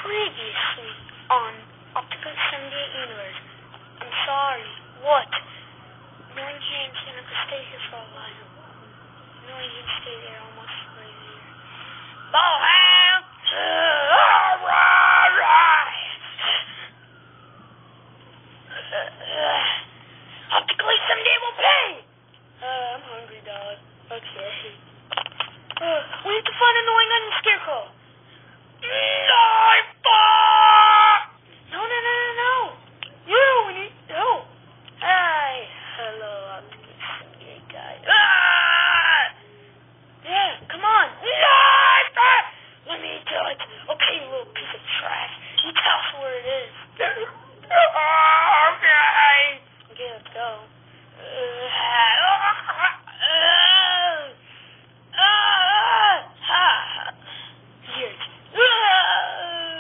Previously on Opticelite78 Universe. I'm sorry. What? No, you can't. I could stay here for a while. No, you can stay there almost right here. Ball